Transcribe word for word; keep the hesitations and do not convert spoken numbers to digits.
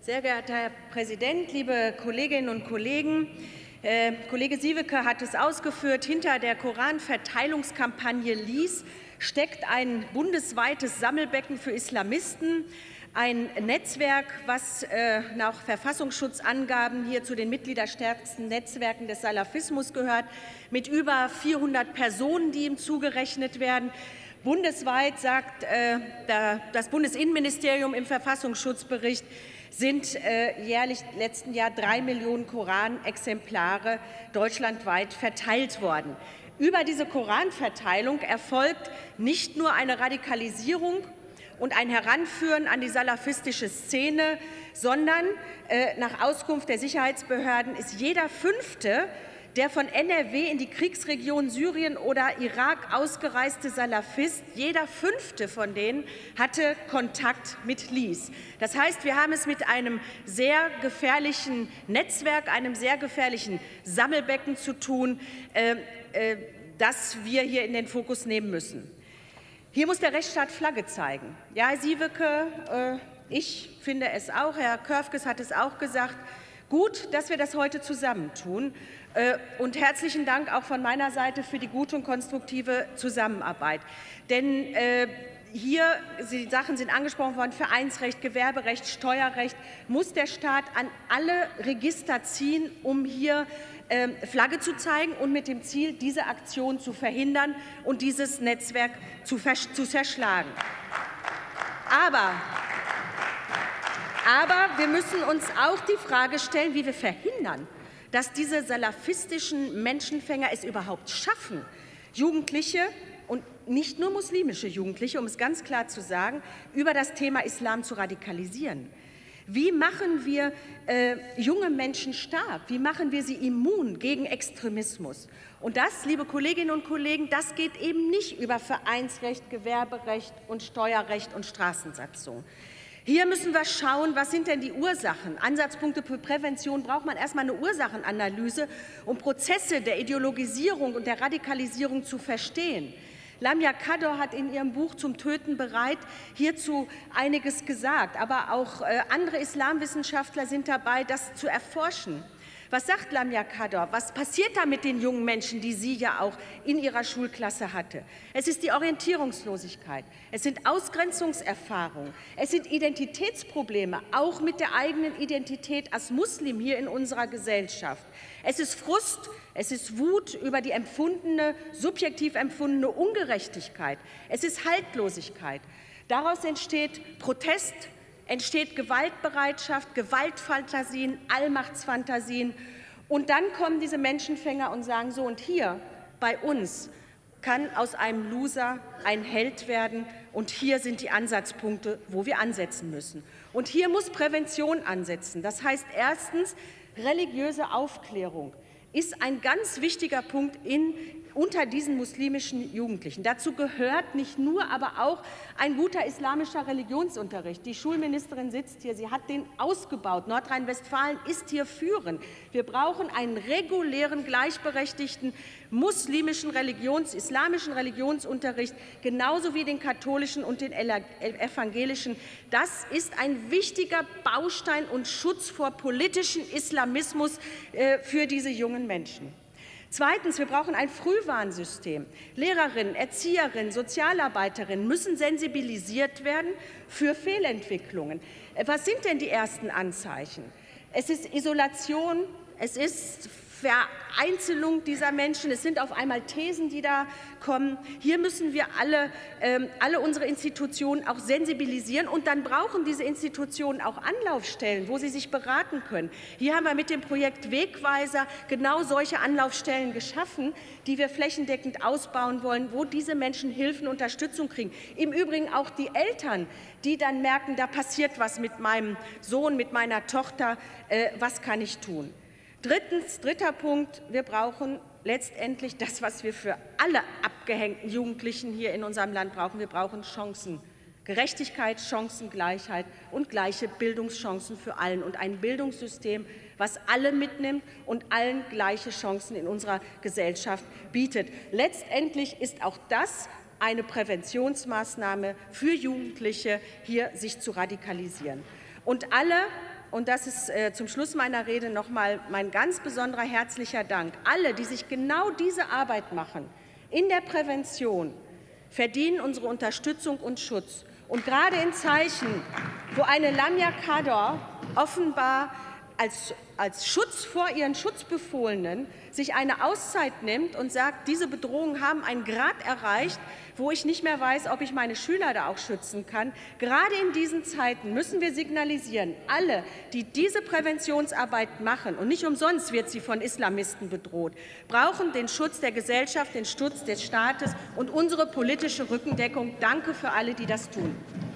Sehr geehrter Herr Präsident, liebe Kolleginnen und Kollegen! Äh, Kollege Sieweke hat es ausgeführt. Hinter der Koranverteilungskampagne Lies steckt ein bundesweites Sammelbecken für Islamisten, ein Netzwerk, was äh, nach Verfassungsschutzangaben hier zu den mitgliederstärksten Netzwerken des Salafismus gehört, mit über vierhundert Personen, die ihm zugerechnet werden. Bundesweit, sagt äh, das Bundesinnenministerium im Verfassungsschutzbericht, sind äh, jährlich im letzten Jahr drei Millionen Koranexemplare deutschlandweit verteilt worden. Über diese Koranverteilung erfolgt nicht nur eine Radikalisierung und ein Heranführen an die salafistische Szene, sondern äh, nach Auskunft der Sicherheitsbehörden ist jeder Fünfte, der von N R W in die Kriegsregion Syrien oder Irak ausgereiste Salafist, jeder Fünfte von denen hatte Kontakt mit Lies. Das heißt, wir haben es mit einem sehr gefährlichen Netzwerk, einem sehr gefährlichen Sammelbecken zu tun, äh, äh, das wir hier in den Fokus nehmen müssen. Hier muss der Rechtsstaat Flagge zeigen. Ja, Herr Sieweke, äh, ich finde es auch, Herr Körfges hat es auch gesagt, gut, dass wir das heute zusammentun. Und herzlichen Dank auch von meiner Seite für die gute und konstruktive Zusammenarbeit. Denn äh, hier, die Sachen sind angesprochen worden, Vereinsrecht, Gewerberecht, Steuerrecht, muss der Staat an alle Register ziehen, um hier äh, Flagge zu zeigen und mit dem Ziel, diese Aktion zu verhindern und dieses Netzwerk zu, zu zerschlagen. Aber Aber wir müssen uns auch die Frage stellen, wie wir verhindern, dass diese salafistischen Menschenfänger es überhaupt schaffen, Jugendliche und nicht nur muslimische Jugendliche, um es ganz klar zu sagen, über das Thema Islam zu radikalisieren. Wie machen wir äh, junge Menschen stark? Wie machen wir sie immun gegen Extremismus? Und das, liebe Kolleginnen und Kollegen, das geht eben nicht über Vereinsrecht, Gewerberecht und Steuerrecht und Straßensatzung. Hier müssen wir schauen, was sind denn die Ursachen? Ansatzpunkte für Prävention braucht man erstmal eine Ursachenanalyse, um Prozesse der Ideologisierung und der Radikalisierung zu verstehen. Lamia Kador hat in ihrem Buch Zum Töten bereit hierzu einiges gesagt, aber auch äh, andere Islamwissenschaftler sind dabei, das zu erforschen. Was sagt Lamia Kador? Was passiert da mit den jungen Menschen, die sie ja auch in ihrer Schulklasse hatte? Es ist die Orientierungslosigkeit, es sind Ausgrenzungserfahrungen, es sind Identitätsprobleme, auch mit der eigenen Identität als Muslim hier in unserer Gesellschaft. Es ist Frust, es ist Wut über die empfundene, subjektiv empfundene Ungerechtigkeit. Es ist Haltlosigkeit. Daraus entsteht Protest, entsteht Gewaltbereitschaft, Gewaltfantasien, Allmachtsfantasien. Und dann kommen diese Menschenfänger und sagen so, und hier bei uns kann aus einem Loser ein Held werden. Und hier sind die Ansatzpunkte, wo wir ansetzen müssen. Und hier muss Prävention ansetzen. Das heißt erstens, religiöse Aufklärung ist ein ganz wichtiger Punkt in, unter diesen muslimischen Jugendlichen. Dazu gehört nicht nur, aber auch ein guter islamischer Religionsunterricht. Die Schulministerin sitzt hier, sie hat den ausgebaut. Nordrhein-Westfalen ist hier führend. Wir brauchen einen regulären, gleichberechtigten muslimischen Religions-, islamischen Religionsunterricht, genauso wie den katholischen und den evangelischen. Das ist ein wichtiger Baustein und Schutz vor politischem Islamismus äh, für diese jungen Menschen. Zweitens, wir brauchen ein Frühwarnsystem. Lehrerinnen, Erzieherinnen, Sozialarbeiterinnen müssen sensibilisiert werden für Fehlentwicklungen. Was sind denn die ersten Anzeichen? Es ist Isolation, es ist Vereinzelung dieser Menschen, es sind auf einmal Thesen, die da kommen. Hier müssen wir alle, äh, alle unsere Institutionen auch sensibilisieren, und dann brauchen diese Institutionen auch Anlaufstellen, wo sie sich beraten können. Hier haben wir mit dem Projekt Wegweiser genau solche Anlaufstellen geschaffen, die wir flächendeckend ausbauen wollen, wo diese Menschen Hilfen, Unterstützung kriegen. Im Übrigen auch die Eltern, die dann merken, da passiert was mit meinem Sohn, mit meiner Tochter, äh, was kann ich tun? Drittens, dritter Punkt, wir brauchen letztendlich das, was wir für alle abgehängten Jugendlichen hier in unserem Land brauchen. Wir brauchen Chancen, Gerechtigkeit, Chancengleichheit und gleiche Bildungschancen für allen und ein Bildungssystem, was alle mitnimmt und allen gleiche Chancen in unserer Gesellschaft bietet. Letztendlich ist auch das eine Präventionsmaßnahme für Jugendliche, hier sich zu radikalisieren. Und alle und das ist äh, zum Schluss meiner Rede noch mal mein ganz besonderer herzlicher Dank, alle, die sich genau diese Arbeit machen, in der Prävention, verdienen unsere Unterstützung und Schutz. Und gerade in Zeichen, wo eine Lamia Kador offenbar als, als Schutz vor ihren Schutzbefohlenen sich eine Auszeit nimmt und sagt, diese Bedrohungen haben einen Grad erreicht, wo ich nicht mehr weiß, ob ich meine Schüler da auch schützen kann. Gerade in diesen Zeiten müssen wir signalisieren, alle, die diese Präventionsarbeit machen, und nicht umsonst wird sie von Islamisten bedroht, brauchen den Schutz der Gesellschaft, den Schutz des Staates und unsere politische Rückendeckung. Danke für alle, die das tun.